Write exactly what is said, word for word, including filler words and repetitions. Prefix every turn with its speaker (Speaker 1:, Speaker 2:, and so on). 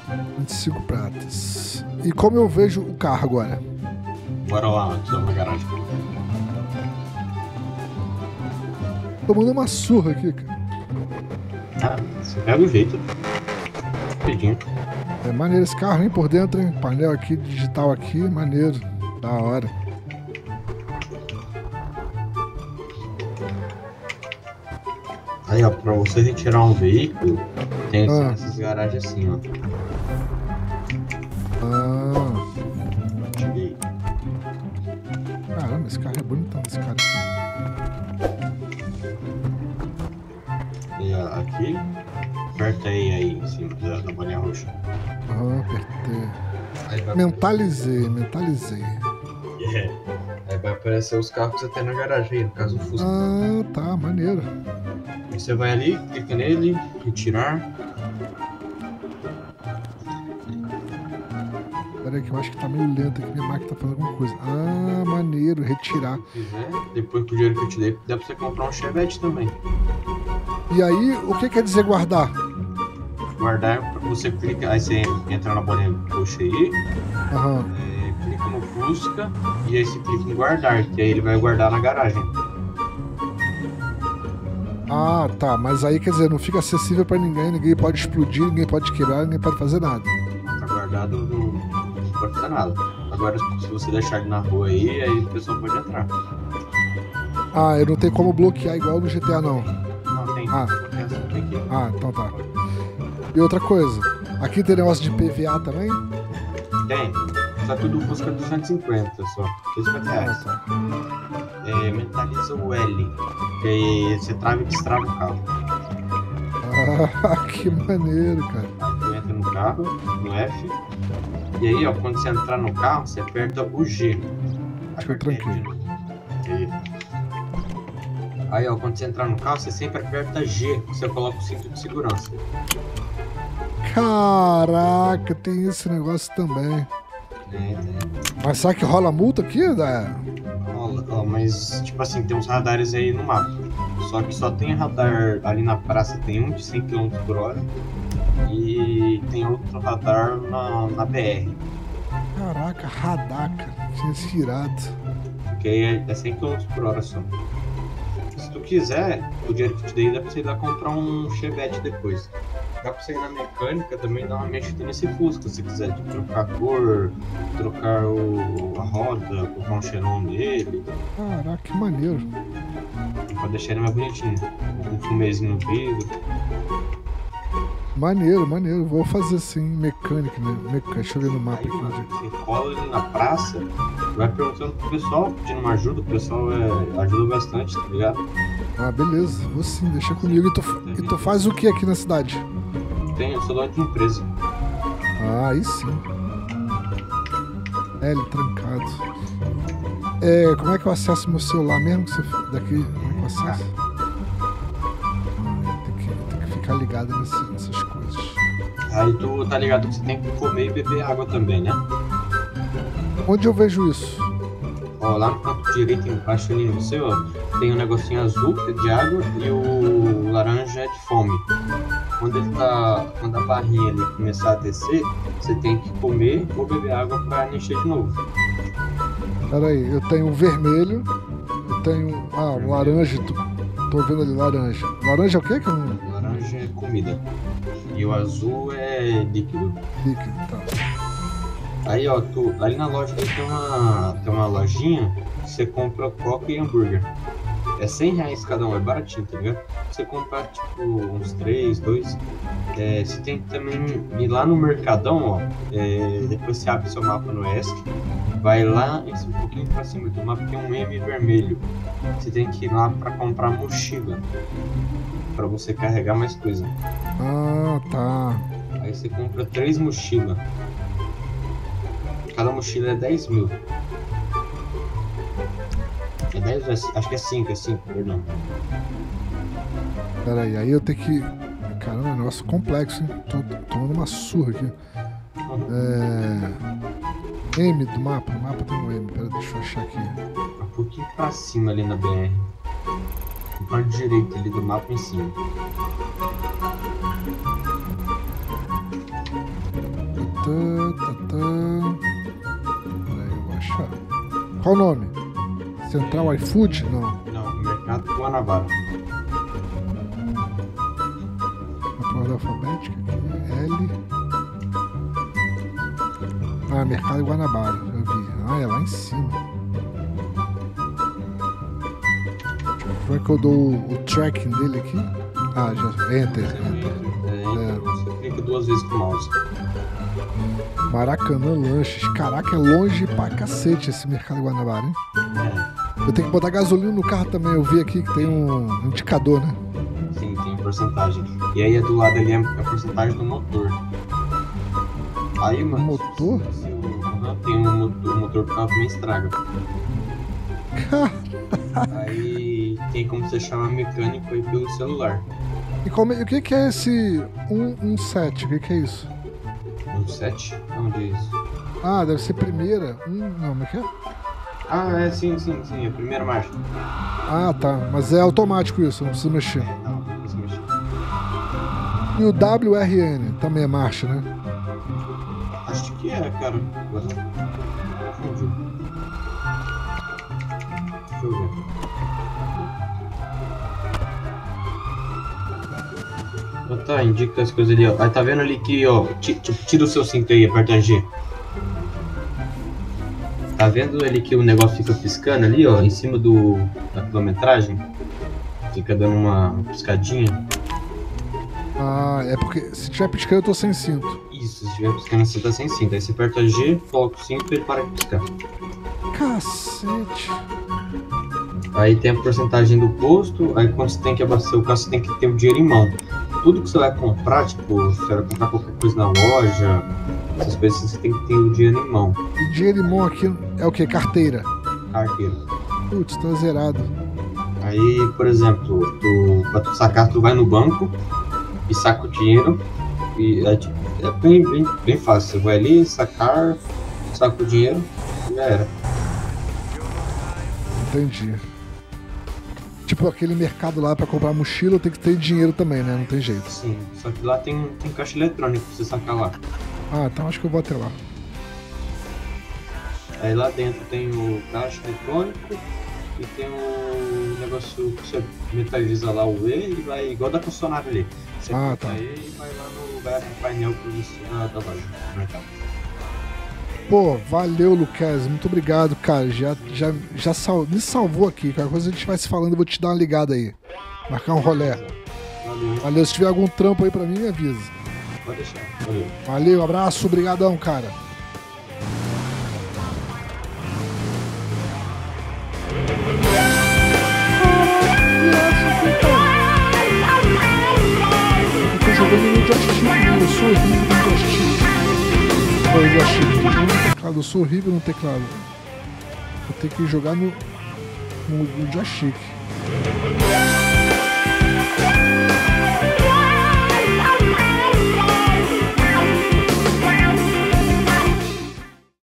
Speaker 1: vinte e cinco pratas. E como eu vejo o carro agora?
Speaker 2: Bora lá, aqui na garagem.
Speaker 1: Tomando uma surra aqui, cara.
Speaker 2: Ah, você pega o jeito. Rapidinho.
Speaker 1: É maneiro esse carro, hein? Por dentro, hein? Painel aqui, digital aqui, maneiro. Da hora.
Speaker 2: Aí, ó, pra você retirar um veículo, tem
Speaker 1: Ah.
Speaker 2: essas garagens assim, ó.
Speaker 1: Ah,
Speaker 2: Cheguei.
Speaker 1: caramba, esse carro é bonitão, esse cara.
Speaker 2: E ó, aqui, aperta aí, aí em cima da, da bolinha roxa.
Speaker 1: Ah, apertei.
Speaker 2: Aí vai,
Speaker 1: Mentalizei, mentalizei.
Speaker 2: é. Aí vai aparecer os carros que você tem na garagem aí, no caso o Fusca.
Speaker 1: Ah, tá, maneiro.
Speaker 2: Aí você vai ali, clica nele, retirar.
Speaker 1: Pera aí que eu acho que tá meio lento aqui, minha máquina tá fazendo alguma coisa. Ah, maneiro, retirar.
Speaker 2: Se quiser, depois com o dinheiro que eu te dei, dá pra você comprar um Chevette também.
Speaker 1: E aí, o que quer dizer guardar?
Speaker 2: Guardar, você clica, aí você entra na bolinha roxa aí,
Speaker 1: Aham.
Speaker 2: é, clica no Fusca e aí você clica em guardar, que aí ele vai guardar na garagem.
Speaker 1: Ah, tá, mas aí quer dizer, não fica acessível pra ninguém, ninguém pode explodir, ninguém pode quebrar, ninguém pode fazer nada.
Speaker 2: Tá guardado, não, não pode fazer nada. Agora, se você deixar ele na rua aí, aí o pessoal pode entrar.
Speaker 1: Ah, eu não tenho como bloquear igual no G T A não.
Speaker 2: Não, tem.
Speaker 1: Ah.
Speaker 2: Tem que...
Speaker 1: Ah, então tá. E outra coisa, aqui tem negócio de P V A também?
Speaker 2: Tem. Só que o do Fusca é duzentos e cinquenta só. duzentos e cinquenta
Speaker 1: Ah,
Speaker 2: reais.
Speaker 1: tá.
Speaker 2: É, mentaliza o L. Que aí você trava e destrava o carro.
Speaker 1: Ah, que maneiro, cara.
Speaker 2: Aí tu entra no carro, no F. E aí, ó, quando você entrar no carro, você aperta o G.
Speaker 1: Acho que eu tranquei.
Speaker 2: de novo. E- Aí, ó, quando você entrar no carro, você sempre aperta G. Você coloca o cinto de segurança.
Speaker 1: Caraca, tem esse negócio também.
Speaker 2: É, é.
Speaker 1: Mas será que rola multa aqui? Da...
Speaker 2: Ó, ó, mas, tipo assim, tem uns radares aí no mapa. Só que só tem radar ali na praça, tem um de cem quilômetros por hora. E tem outro radar na, na B R.
Speaker 1: Caraca, radaca. Tinha esse irado.
Speaker 2: Que aí é, é cem quilômetros por hora só. Se tu quiser, o dinheiro que eu te dei dá pra você ir lá comprar um Chevette depois. Dá pra você ir na mecânica também dar uma mexida nesse Fusca, se quiser. Tipo, trocar a cor, trocar o, a roda, colocar um cheirão nele.
Speaker 1: Caraca, que maneiro.
Speaker 2: Pra deixar ele mais bonitinho. Um fumezinho no vidro.
Speaker 1: Maneiro, maneiro. Vou fazer assim, mecânica, né? Mecânica. Deixa eu ver no mapa
Speaker 2: Aí,
Speaker 1: aqui.
Speaker 2: mano, você cola ele na praça, vai perguntando pro pessoal, pedindo uma ajuda. O pessoal é, ajuda bastante, tá ligado?
Speaker 1: Ah, beleza. Vou sim, deixa comigo. E tu, e tu faz o que aqui na cidade?
Speaker 2: Tem, eu sou dono de empresa.
Speaker 1: Ah, aí sim. L trancado. É, como é que eu acesso meu celular mesmo? Que você, daqui, como é que eu acesso? Ah, tem que, tem que ficar ligado nesse, nessas coisas.
Speaker 2: Aí tu tá ligado que você tem que comer e beber água também, né?
Speaker 1: Onde eu vejo isso?
Speaker 2: Ó, lá no canto direito embaixo ali no seu, ó, tem um negocinho azul que é de água e o laranja é de fome. Quando ele tá. Quando a barrinha ali começar a descer, você tem que comer ou beber água pra encher de novo.
Speaker 1: Pera aí, eu tenho um vermelho, eu tenho. Ah, um laranja. Tô, tô vendo ali laranja. Laranja é o quê? Que é um
Speaker 2: Laranja é comida. E o azul é líquido.
Speaker 1: líquido, tá.
Speaker 2: Aí ó, tu, ali na loja ali tem uma, tem uma lojinha que você compra coca e hambúrguer. É cem reais cada um, é baratinho, tá ligado? Você comprar tipo uns três, dois. É, você tem que também ir lá no Mercadão, ó. É, depois você abre seu mapa no E S C, vai lá em cima, um pouquinho pra cima do mapa, tem um M vermelho. Você tem que ir lá pra comprar mochila. Pra você carregar mais coisa.
Speaker 1: Ah, tá.
Speaker 2: Aí você compra três mochilas. Cada mochila é dez mil. É dez? Acho que é cinco, é cinco, perdão.
Speaker 1: Pera aí, aí eu tenho que. Caramba, é um negócio complexo, hein? Tô, tô tomando uma surra aqui. É. M do mapa, no mapa tem um M. Pera, deixa eu achar aqui.
Speaker 2: Um pouquinho pra cima ali na B R. Na parte direita ali do mapa em cima.
Speaker 1: Qual o nome? Central iFood? Não.
Speaker 2: Não, Mercado Guanabara.
Speaker 1: A ordem alfabética aqui. L. Ah, Mercado Guanabara. Já vi. Ah, é lá em cima. Como é que eu dou o, o tracking dele aqui? Ah, já. Enter. Enter.
Speaker 2: É, é. Você clica duas vezes com o mouse.
Speaker 1: Maracanã Lanches. Caraca, é longe pra cacete esse Mercado Guanabara, hein?
Speaker 2: É.
Speaker 1: Eu tenho que botar gasolina no carro também. Eu vi aqui que tem um indicador, né?
Speaker 2: Sim, tem a porcentagem. E aí do lado ali é a porcentagem do motor. Aí, mano.
Speaker 1: Motor?
Speaker 2: Se, se, uhum, tem um motor, o motor do carro também estraga. Aí tem como você chamar mecânico aí pelo celular.
Speaker 1: E como, o que, que é esse cento e sete? O que, que é isso?
Speaker 2: Um sete? Onde é isso?
Speaker 1: Ah, deve ser primeira. Hum, não, como é que é?
Speaker 2: Ah, é sim, sim, sim. É a primeira marcha.
Speaker 1: Ah, tá. Mas é automático isso, não precisa mexer.
Speaker 2: É, não, não precisa mexer.
Speaker 1: E o W R N também é marcha, né?
Speaker 2: Acho que é, cara. Agora confundiu. Deixa eu ver. Ah, tá, indica as coisas ali, ó. Aí tá vendo ali que, ó. Tira o seu cinto aí, aperta G. Tá vendo ali que o negócio fica piscando ali, ó, em cima do, da quilometragem? Fica dando uma piscadinha.
Speaker 1: Ah, é porque se tiver piscando eu tô sem cinto.
Speaker 2: Isso, se estiver piscando você tá sem cinto. Aí você aperta G, coloca o cinto e ele para de piscar.
Speaker 1: Cacete.
Speaker 2: Aí tem a porcentagem do posto, aí quando você tem que abastecer o carro, você tem que ter o dinheiro em mão. Tudo que você vai comprar, tipo, se você vai comprar qualquer coisa na loja, essas coisas, você tem que ter o dinheiro em mão.
Speaker 1: E dinheiro em mão aqui é o que? Carteira?
Speaker 2: Carteira.
Speaker 1: Putz, tá zerado.
Speaker 2: Aí, por exemplo, tu, pra tu sacar, tu vai no banco e saca o dinheiro. E é, tipo, é bem, bem, bem fácil. Você vai ali, sacar, saca o dinheiro e já era.
Speaker 1: Entendi. Tipo aquele mercado lá pra comprar mochila tem que ter dinheiro também, né? Não tem jeito.
Speaker 2: Sim, só que lá tem, tem caixa eletrônica pra você sacar lá.
Speaker 1: Ah, então acho que eu vou até lá.
Speaker 2: Aí lá dentro tem o caixa eletrônico e tem o negócio que você metaliza lá o E e vai igual da funcionária ali. Você
Speaker 1: Ah,
Speaker 2: clica
Speaker 1: tá.
Speaker 2: E vai lá no lugar do painel da, da loja, do mercado.
Speaker 1: Pô, valeu, Lucas. Muito obrigado, cara. Já, já, já sal... me salvou aqui. Qualquer coisa a gente vai se falando, eu vou te dar uma ligada aí. Marcar um rolé.
Speaker 2: Valeu,
Speaker 1: Valeu. Se tiver algum trampo aí pra mim, me avisa.
Speaker 2: pode deixar. Valeu.
Speaker 1: Valeu, abraço, obrigadão, cara. Eu tô jogando no joystick, né? Eu sou horrível no joystick. Foi o joystick, no teclado. Eu sou horrível no teclado. Vou ter que jogar no, no, no joystick.